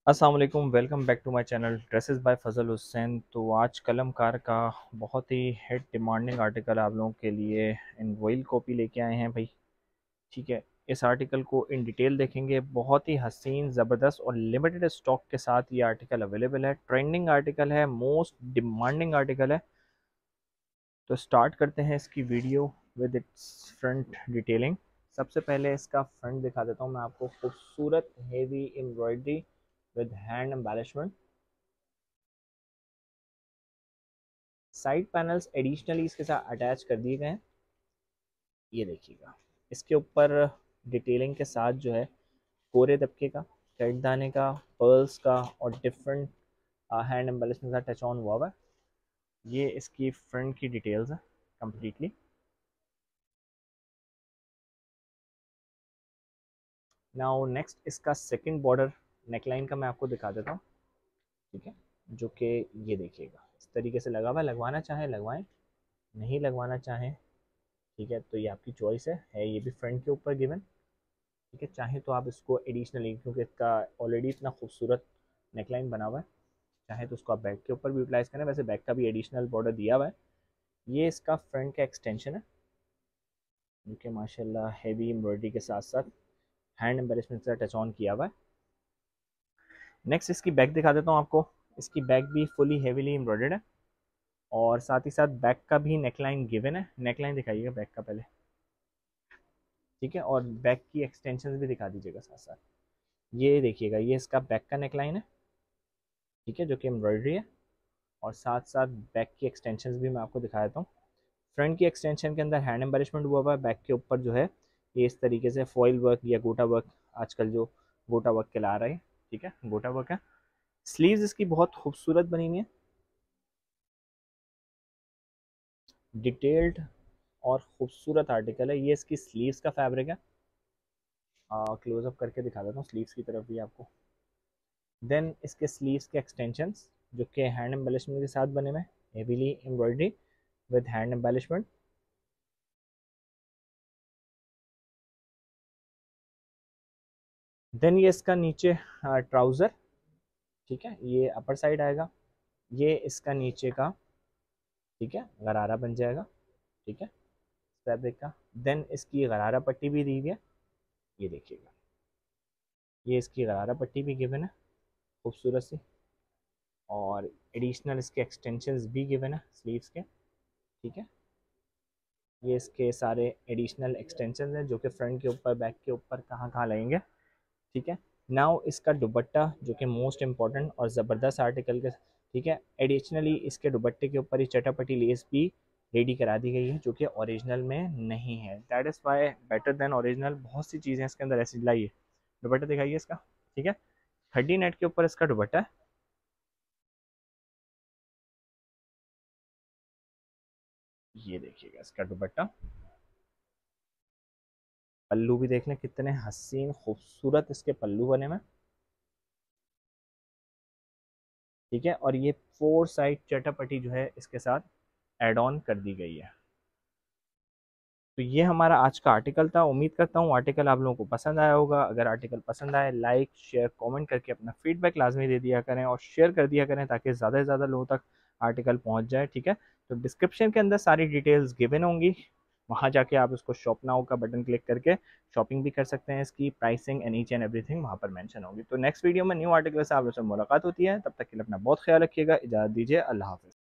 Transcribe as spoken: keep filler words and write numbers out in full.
अस्सलाम वालेकुम, welcome back to my channel dresses by Fazal Hussain. तो आज कलमकार का बहुत ही हिट डिमांडिंग आर्टिकल आप लोगों के लिए इन वॉइल कॉपी लेके आए हैं भाई। ठीक है, इस आर्टिकल को इन डिटेल देखेंगे। बहुत ही हसीन, ज़बरदस्त और लिमिटेड स्टॉक के साथ ये आर्टिकल अवेलेबल है। ट्रेंडिंग आर्टिकल है, मोस्ट डिमांडिंग आर्टिकल है। तो स्टार्ट करते हैं इसकी video with its front detailing. सबसे पहले इसका फ्रंट दिखा देता हूँ मैं आपको। खूबसूरत heavy embroidery with hand embellishment. Side panels additionally इसके साथ अटैच कर दिए गए हैं। ये देखिएगा, इसके ऊपर डिटेलिंग के साथ जो है कोरे तबके का, कटदाने का, पर्ल्स का और डिफरेंट हैंड एम्बेलिशमेंट का टच ऑन हुआ हुआ है। ये इसकी फ्रंट की डिटेल्स है कम्प्लीटली। नाउ नेक्स्ट इसका सेकंड बॉर्डर नेकलाइन का मैं आपको दिखा देता हूँ। ठीक है, जो कि ये देखिएगा इस तरीके से लगा हुआ है। लगवाना चाहें लगवाएं, नहीं लगवाना चाहें ठीक है, तो ये आपकी चॉइस है है ये भी फ्रंट के ऊपर गिवन। ठीक है, चाहे तो आप इसको एडिशनली, क्योंकि इसका ऑलरेडी इतना खूबसूरत नेकलाइन बना हुआ है, चाहे तो उसको आप बैक के ऊपर भी यूटिलाइज करें। वैसे बैक का भी एडिशनल बॉर्डर दिया हुआ है। ये इसका फ्रंट का एक्सटेंशन है, जो कि माशाल्लाह हैवी एम्ब्रॉयडरी के साथ साथ हैंड एम्बेलिशमेंट से टच ऑन किया हुआ है। नेक्स्ट इसकी बैक दिखा देता हूँ आपको। इसकी बैक भी फुली हेवीली एम्ब्रॉयडर्ड है और साथ ही साथ बैक का भी नेकलाइन गिवन है। नेकलाइन दिखाइएगा बैक का पहले। ठीक है, और बैक की एक्सटेंशन भी दिखा दीजिएगा साथ साथ। ये देखिएगा, ये इसका बैक का नेकलाइन है। ठीक है, जो कि एम्ब्रॉयडरी है और साथ साथ बैक की एक्सटेंशन भी मैं आपको दिखा देता हूँ। फ्रंट की एक्सटेंशन के अंदर हैंड एम्बेलिशमेंट हुआ हुआ है। बैक के ऊपर जो है ये इस तरीके से फॉइल वर्क या गोटा वर्क, आजकल जो गोटा वर्क कहला रहा है। ठीक है, गोटा वर्क है। स्लीव्स इसकी बहुत खूबसूरत बनी हुई है, डिटेल्ड और खूबसूरत आर्टिकल है। ये इसकी स्लीव्स का फैब्रिक है। क्लोजअप करके दिखा देता हूँ स्लीव्स की तरफ भी आपको। देन इसके स्लीव्स के एक्सटेंशंस जो कि हैंड एम्बेलिशमेंट के साथ बने हुए हैं, heavily embroidery with hand embellishment. Then ये इसका नीचे ट्राउज़र। ठीक है, ये अपर साइड आएगा। ये इसका नीचे का, ठीक है, गरारा बन जाएगा। ठीक है, फैब्रिक का। देन इसकी गरारा पट्टी भी दी हुई है। ये देखिएगा, ये इसकी गरारा पट्टी भी गिवन है खूबसूरत सी, और एडिशनल इसके एक्सटेंशंस भी गिवन है स्लीव्स के। ठीक है, ये इसके सारे एडिशनल एक्सटेंशंस हैं जो कि फ्रंट के ऊपर, बैक के ऊपर कहाँ कहाँ लगेंगे। ठीक है, नाउ इसका दुपट्टा जो कि मोस्ट इम्पॉर्टेंट और ज़बरदस्त आर्टिकल के। ठीक है, एडिशनली इसके दुपट्टे के ऊपर ही चटापटी लेस भी रेडी करा दी गई है, जो कि ओरिजिनल में नहीं है। That is why better than original. बहुत सी चीज़ें इसके अंदर ऐसी लाई है। दुपट्टा दिखाइए इसका। ठीक है, थर्टी नेट के ऊपर इसका दुपट्टा है। ये देखिएगा इसका दुपट्टा। पल्लू भी देख लें, कितने हसीन खूबसूरत इसके पल्लू बने हुए। ठीक है, और ये फोर साइड चटापटी जो है इसके साथ एड ऑन कर दी गई है। तो ये हमारा आज का आर्टिकल था। उम्मीद करता हूँ आर्टिकल आप लोगों को पसंद आया होगा। अगर आर्टिकल पसंद आए, लाइक शेयर कमेंट करके अपना फीडबैक लाजमी दे दिया करें और शेयर कर दिया करें, ताकि ज़्यादा से ज़्यादा लोगों तक आर्टिकल पहुँच जाए। ठीक है, तो डिस्क्रिप्शन के अंदर सारी डिटेल्स गिवन होंगी, वहाँ जाके आप उसको शॉप नाउ का बटन क्लिक करके शॉपिंग भी कर सकते हैं। इसकी pricing and each and everything वहाँ पर मेंशन होगी। तो नेक्स्ट वीडियो में न्यू आर्टिकल से आप लोगों से मुलाकात होती है। तब तक के लिए अपना बहुत ख्याल रखिएगा। इजाज़त दीजिए, अल्लाह हाफ़िज़।